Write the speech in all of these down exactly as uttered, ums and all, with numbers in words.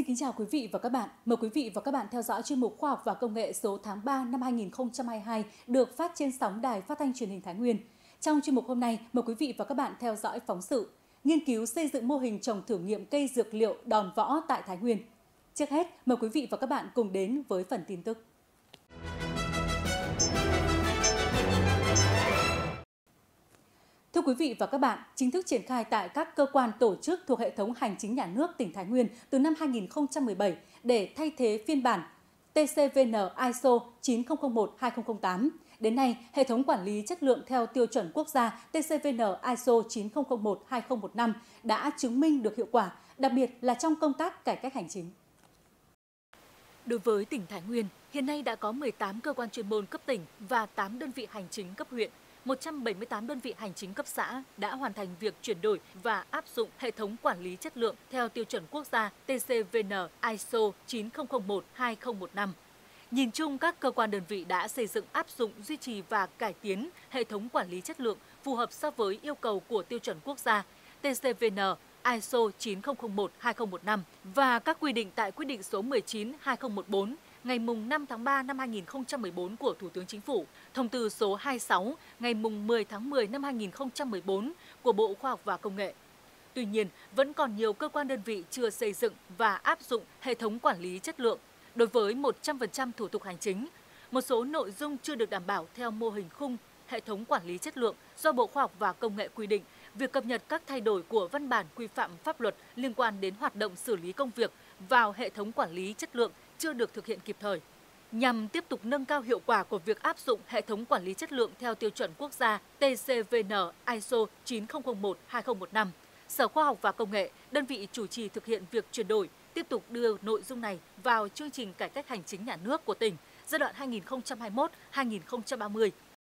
Xin kính chào quý vị và các bạn. Mời quý vị và các bạn theo dõi chuyên mục Khoa học và Công nghệ số tháng ba năm hai nghìn không trăm hai mươi hai được phát trên sóng Đài Phát thanh Truyền hình Thái Nguyên. Trong chuyên mục hôm nay, mời quý vị và các bạn theo dõi phóng sự nghiên cứu xây dựng mô hình trồng thử nghiệm cây dược liệu đòn võ tại Thái Nguyên. Trước hết, mời quý vị và các bạn cùng đến với phần tin tức. Thưa quý vị và các bạn, chính thức triển khai tại các cơ quan tổ chức thuộc hệ thống hành chính nhà nước tỉnh Thái Nguyên từ năm hai nghìn không trăm mười bảy để thay thế phiên bản T C V N I S O chín không không một hai không không tám. Đến nay, hệ thống quản lý chất lượng theo tiêu chuẩn quốc gia T C V N I S O chín không không một hai không một năm đã chứng minh được hiệu quả, đặc biệt là trong công tác cải cách hành chính. Đối với tỉnh Thái Nguyên, hiện nay đã có mười tám cơ quan chuyên môn cấp tỉnh và tám đơn vị hành chính cấp huyện. một trăm bảy mươi tám đơn vị hành chính cấp xã đã hoàn thành việc chuyển đổi và áp dụng hệ thống quản lý chất lượng theo tiêu chuẩn quốc gia T C V N I S O chín không không một hai không một năm. Nhìn chung, các cơ quan đơn vị đã xây dựng, áp dụng, duy trì và cải tiến hệ thống quản lý chất lượng phù hợp so với yêu cầu của tiêu chuẩn quốc gia T C V N I S O chín không không một hai không một năm và các quy định tại quyết định số mười chín trên hai nghìn không trăm mười bốn ngày năm tháng ba năm hai nghìn không trăm mười bốn của Thủ tướng Chính phủ, thông tư số hai mươi sáu ngày mười tháng mười năm hai nghìn không trăm mười bốn của Bộ Khoa học và Công nghệ. Tuy nhiên, vẫn còn nhiều cơ quan đơn vị chưa xây dựng và áp dụng hệ thống quản lý chất lượng đối với một trăm phần trăm thủ tục hành chính. Một số nội dung chưa được đảm bảo theo mô hình khung hệ thống quản lý chất lượng do Bộ Khoa học và Công nghệ quy định. Việc cập nhật các thay đổi của văn bản quy phạm pháp luật liên quan đến hoạt động xử lý công việc vào hệ thống quản lý chất lượng chưa được thực hiện kịp thời. Nhằm tiếp tục nâng cao hiệu quả của việc áp dụng hệ thống quản lý chất lượng theo tiêu chuẩn quốc gia T C V N I S O chín không không một hai không một năm, Sở Khoa học và Công nghệ, đơn vị chủ trì thực hiện việc chuyển đổi, tiếp tục đưa nội dung này vào chương trình cải cách hành chính nhà nước của tỉnh giai đoạn hai nghìn không trăm hai mươi mốt đến hai nghìn không trăm ba mươi.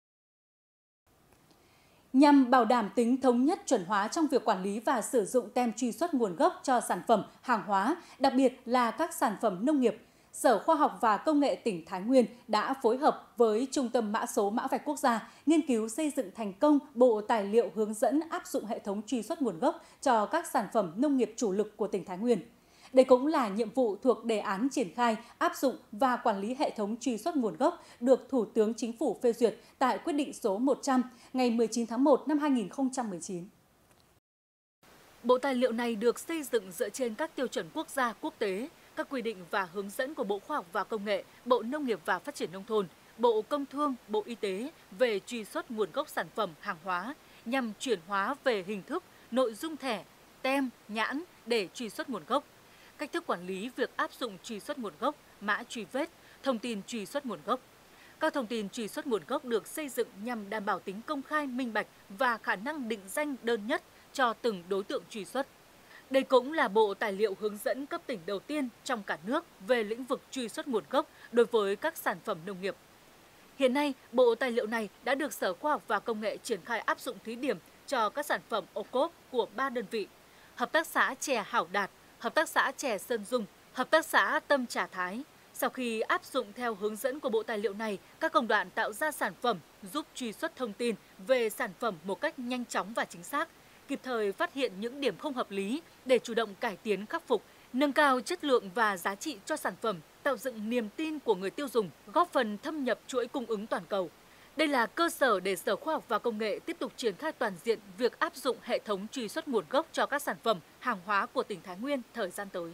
Nhằm bảo đảm tính thống nhất chuẩn hóa trong việc quản lý và sử dụng tem truy xuất nguồn gốc cho sản phẩm, hàng hóa, đặc biệt là các sản phẩm nông nghiệp, Sở Khoa học và Công nghệ tỉnh Thái Nguyên đã phối hợp với Trung tâm Mã số Mã vạch Quốc gia nghiên cứu xây dựng thành công bộ tài liệu hướng dẫn áp dụng hệ thống truy xuất nguồn gốc cho các sản phẩm nông nghiệp chủ lực của tỉnh Thái Nguyên. Đây cũng là nhiệm vụ thuộc đề án triển khai, áp dụng và quản lý hệ thống truy xuất nguồn gốc được Thủ tướng Chính phủ phê duyệt tại quyết định số một trăm ngày mười chín tháng một năm hai nghìn không trăm mười chín. Bộ tài liệu này được xây dựng dựa trên các tiêu chuẩn quốc gia, quốc tế, các quy định và hướng dẫn của Bộ Khoa học và Công nghệ, Bộ Nông nghiệp và Phát triển Nông thôn, Bộ Công Thương, Bộ Y tế về truy xuất nguồn gốc sản phẩm, hàng hóa nhằm chuyển hóa về hình thức, nội dung thẻ, tem, nhãn để truy xuất nguồn gốc. Cách thức quản lý việc áp dụng truy xuất nguồn gốc, mã truy vết, thông tin truy xuất nguồn gốc. Các thông tin truy xuất nguồn gốc được xây dựng nhằm đảm bảo tính công khai, minh bạch và khả năng định danh đơn nhất cho từng đối tượng truy xuất. Đây cũng là bộ tài liệu hướng dẫn cấp tỉnh đầu tiên trong cả nước về lĩnh vực truy xuất nguồn gốc đối với các sản phẩm nông nghiệp. Hiện nay, bộ tài liệu này đã được Sở Khoa học và Công nghệ triển khai áp dụng thí điểm cho các sản phẩm ô cốp của ba đơn vị: Hợp tác xã chè Hảo Đạt, Hợp tác xã chè Sơn Dung, Hợp tác xã Tâm Trà Thái. Sau khi áp dụng theo hướng dẫn của bộ tài liệu này, các công đoạn tạo ra sản phẩm giúp truy xuất thông tin về sản phẩm một cách nhanh chóng và chính xác, kịp thời phát hiện những điểm không hợp lý để chủ động cải tiến khắc phục, nâng cao chất lượng và giá trị cho sản phẩm, tạo dựng niềm tin của người tiêu dùng, góp phần thâm nhập chuỗi cung ứng toàn cầu. Đây là cơ sở để Sở Khoa học và Công nghệ tiếp tục triển khai toàn diện việc áp dụng hệ thống truy xuất nguồn gốc cho các sản phẩm, hàng hóa của tỉnh Thái Nguyên thời gian tới.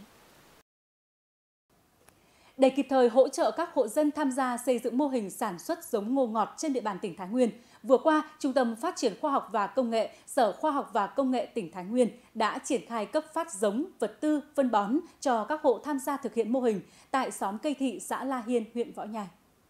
Để kịp thời hỗ trợ các hộ dân tham gia xây dựng mô hình sản xuất giống ngô ngọt trên địa bàn tỉnh Thái Nguyên, vừa qua, Trung tâm Phát triển Khoa học và Công nghệ, Sở Khoa học và Công nghệ tỉnh Thái Nguyên đã triển khai cấp phát giống, vật tư, phân bón cho các hộ tham gia thực hiện mô hình tại xóm Cây Thị, xã La Hiên, huyện Võ Nhai.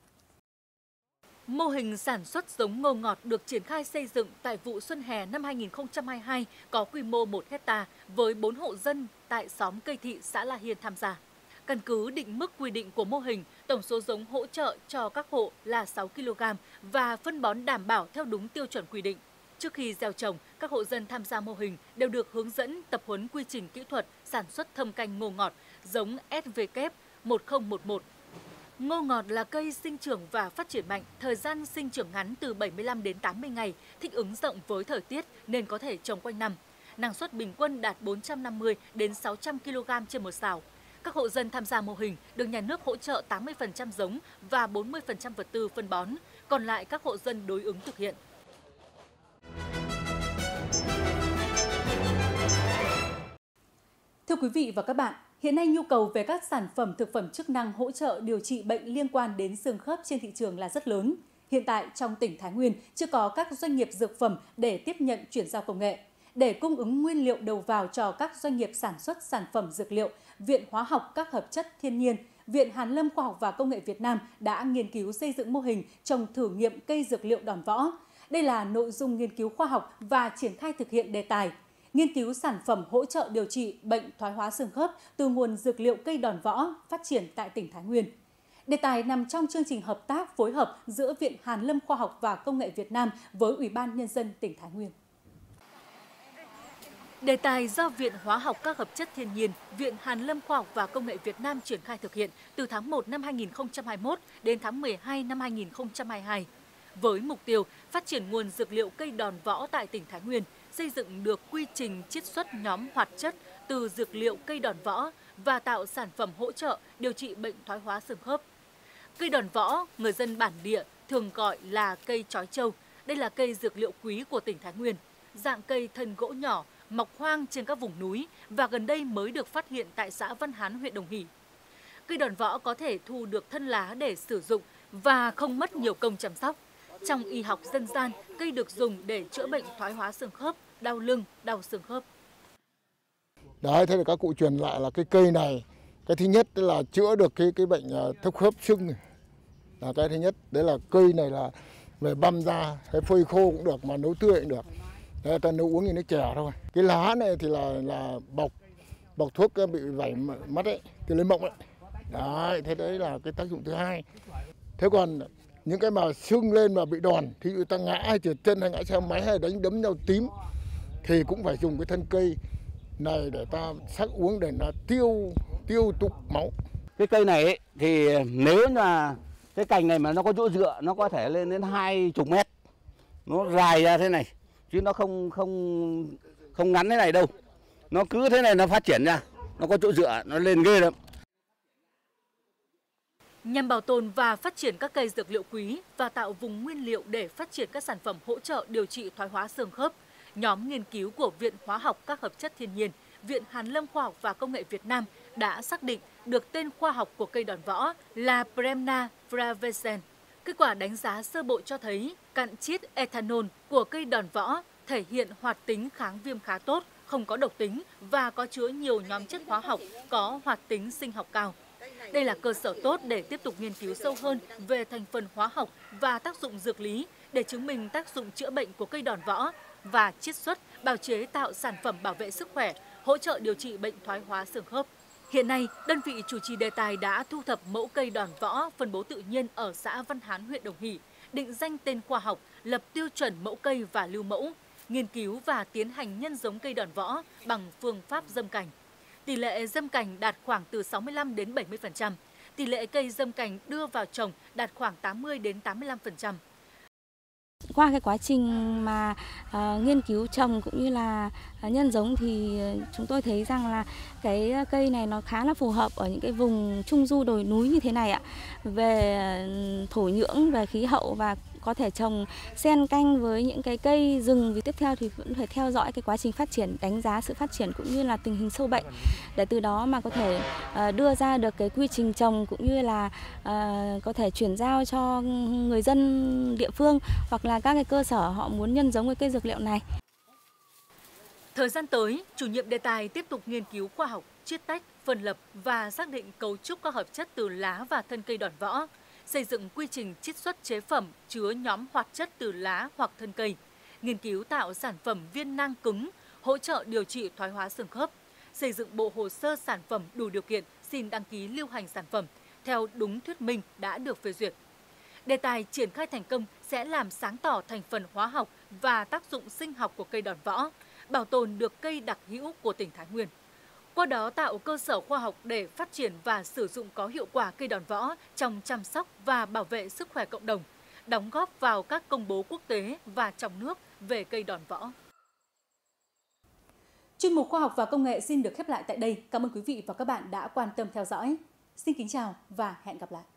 Mô hình sản xuất giống ngô ngọt được triển khai xây dựng tại vụ xuân hè năm hai nghìn không trăm hai mươi hai có quy mô một héc ta với bốn hộ dân tại xóm Cây Thị, xã La Hiên tham gia. Căn cứ định mức quy định của mô hình, tổng số giống hỗ trợ cho các hộ là sáu ki lô gam và phân bón đảm bảo theo đúng tiêu chuẩn quy định. Trước khi gieo trồng, các hộ dân tham gia mô hình đều được hướng dẫn tập huấn quy trình kỹ thuật sản xuất thâm canh ngô ngọt giống S V K một không một một. Ngô ngọt là cây sinh trưởng và phát triển mạnh, thời gian sinh trưởng ngắn từ bảy mươi lăm đến tám mươi ngày, thích ứng rộng với thời tiết nên có thể trồng quanh năm. Năng suất bình quân đạt bốn trăm năm mươi đến sáu trăm ki lô gam trên một sào. Các hộ dân tham gia mô hình được nhà nước hỗ trợ tám mươi phần trăm giống và bốn mươi phần trăm vật tư phân bón, còn lại các hộ dân đối ứng thực hiện. Thưa quý vị và các bạn, hiện nay nhu cầu về các sản phẩm thực phẩm chức năng hỗ trợ điều trị bệnh liên quan đến xương khớp trên thị trường là rất lớn. Hiện tại, trong tỉnh Thái Nguyên chưa có các doanh nghiệp dược phẩm để tiếp nhận chuyển giao công nghệ. Để cung ứng nguyên liệu đầu vào cho các doanh nghiệp sản xuất sản phẩm dược liệu, Viện Hóa học các hợp chất thiên nhiên, Viện Hàn lâm Khoa học và Công nghệ Việt Nam đã nghiên cứu xây dựng mô hình trồng thử nghiệm cây dược liệu đòn võ. Đây là nội dung nghiên cứu khoa học và triển khai thực hiện đề tài nghiên cứu sản phẩm hỗ trợ điều trị bệnh thoái hóa xương khớp từ nguồn dược liệu cây đòn võ phát triển tại tỉnh Thái Nguyên. Đề tài nằm trong chương trình hợp tác phối hợp giữa Viện Hàn lâm Khoa học và Công nghệ Việt Nam với Ủy ban Nhân dân tỉnh Thái Nguyên. Đề tài do Viện Hóa học các hợp chất thiên nhiên, Viện Hàn lâm Khoa học và Công nghệ Việt Nam triển khai thực hiện từ tháng một năm hai nghìn không trăm hai mươi mốt đến tháng mười hai năm hai nghìn không trăm hai mươi hai. Với mục tiêu phát triển nguồn dược liệu cây đòn võ tại tỉnh Thái Nguyên, xây dựng được quy trình chiết xuất nhóm hoạt chất từ dược liệu cây đòn võ và tạo sản phẩm hỗ trợ điều trị bệnh thoái hóa xương khớp. Cây đòn võ, người dân bản địa thường gọi là cây chói trâu. Đây là cây dược liệu quý của tỉnh Thái Nguyên, dạng cây thân gỗ nhỏ, mọc hoang trên các vùng núi và gần đây mới được phát hiện tại xã Văn Hán, huyện Đồng Hỷ. Cây đòn võ có thể thu được thân lá để sử dụng và không mất nhiều công chăm sóc. Trong y học dân gian, cây được dùng để chữa bệnh thoái hóa xương khớp, đau lưng, đau xương khớp. Đấy, thế là các cụ truyền lại là cái cây này, cái thứ nhất là chữa được cái cái bệnh thấp khớp sưng, là cái thứ nhất. Đấy là cây này là về băm ra, hay phơi khô cũng được, mà nấu tươi cũng được. Đấy, ta nấu uống như nước chè thôi. Cái lá này thì là là bọc bọc thuốc bị vảy mắt ấy, cái lấy mộng ấy. Đấy, thế đấy là cái tác dụng thứ hai. Thế còn những cái mà sưng lên mà bị đòn, thì người ta ngã hay trượt chân hay ngã xe máy hay đánh đấm nhau tím thì cũng phải dùng cái thân cây này để ta sắc uống để nó tiêu tiêu tụ máu. Cái cây này ấy, thì nếu là cái cành này mà nó có chỗ dựa, nó có thể lên đến hai chục mét, nó dài ra thế này chứ nó không không không ngắn thế này đâu, nó cứ thế này nó phát triển ra, nó có chỗ dựa, nó lên ghê lắm. Nhằm bảo tồn và phát triển các cây dược liệu quý và tạo vùng nguyên liệu để phát triển các sản phẩm hỗ trợ điều trị thoái hóa xương khớp, nhóm nghiên cứu của Viện Hóa học các hợp chất thiên nhiên, Viện Hàn lâm Khoa học và Công nghệ Việt Nam đã xác định được tên khoa học của cây đòn võ là Bremna flavescens. Kết quả đánh giá sơ bộ cho thấy cặn chiết ethanol của cây đòn võ thể hiện hoạt tính kháng viêm khá tốt, không có độc tính và có chứa nhiều nhóm chất hóa học có hoạt tính sinh học cao. Đây là cơ sở tốt để tiếp tục nghiên cứu sâu hơn về thành phần hóa học và tác dụng dược lý để chứng minh tác dụng chữa bệnh của cây đòn võ và chiết xuất, bào chế tạo sản phẩm bảo vệ sức khỏe, hỗ trợ điều trị bệnh thoái hóa xương khớp. Hiện nay, đơn vị chủ trì đề tài đã thu thập mẫu cây đòn võ phân bố tự nhiên ở xã Văn Hán, huyện Đồng Hỷ, định danh tên khoa học, lập tiêu chuẩn mẫu cây và lưu mẫu, nghiên cứu và tiến hành nhân giống cây đòn võ bằng phương pháp dâm cành. Tỷ lệ dâm cành đạt khoảng từ sáu mươi lăm đến bảy mươi phần trăm. Tỷ lệ cây dâm cành đưa vào trồng đạt khoảng tám mươi đến tám mươi lăm phần trăm. Qua cái quá trình mà uh, nghiên cứu trồng cũng như là uh, nhân giống thì chúng tôi thấy rằng là cái cây này nó khá là phù hợp ở những cái vùng trung du đồi núi như thế này ạ. Về thổ nhưỡng, về khí hậu và có thể trồng xen canh với những cái cây rừng. Vì tiếp theo thì vẫn phải theo dõi cái quá trình phát triển, đánh giá sự phát triển cũng như là tình hình sâu bệnh để từ đó mà có thể uh, đưa ra được cái quy trình trồng cũng như là uh, có thể chuyển giao cho người dân địa phương hoặc là các cái cơ sở họ muốn nhân giống cái cây dược liệu này. Thời gian tới, chủ nhiệm đề tài tiếp tục nghiên cứu khoa học, chiết tách, phân lập và xác định cấu trúc các hợp chất từ lá và thân cây đòn võ, xây dựng quy trình chiết xuất chế phẩm chứa nhóm hoạt chất từ lá hoặc thân cây, nghiên cứu tạo sản phẩm viên nang cứng, hỗ trợ điều trị thoái hóa xương khớp, xây dựng bộ hồ sơ sản phẩm đủ điều kiện xin đăng ký lưu hành sản phẩm theo đúng thuyết minh đã được phê duyệt. Đề tài triển khai thành công sẽ làm sáng tỏ thành phần hóa học và tác dụng sinh học của cây đòn võ, bảo tồn được cây đặc hữu của tỉnh Thái Nguyên. Qua đó tạo cơ sở khoa học để phát triển và sử dụng có hiệu quả cây đòn võ trong chăm sóc và bảo vệ sức khỏe cộng đồng, đóng góp vào các công bố quốc tế và trong nước về cây đòn võ. Chuyên mục Khoa học và Công nghệ xin được khép lại tại đây. Cảm ơn quý vị và các bạn đã quan tâm theo dõi. Xin kính chào và hẹn gặp lại.